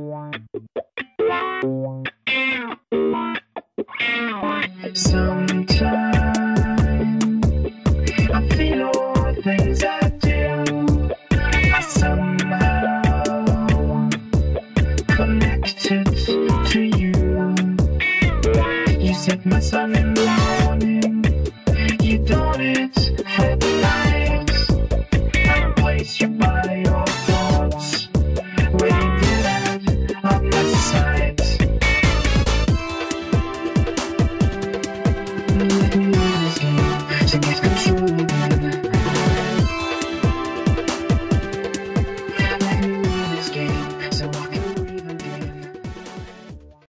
Sometimes I feel all the things I do are somehow connected to you. You set my sun in light.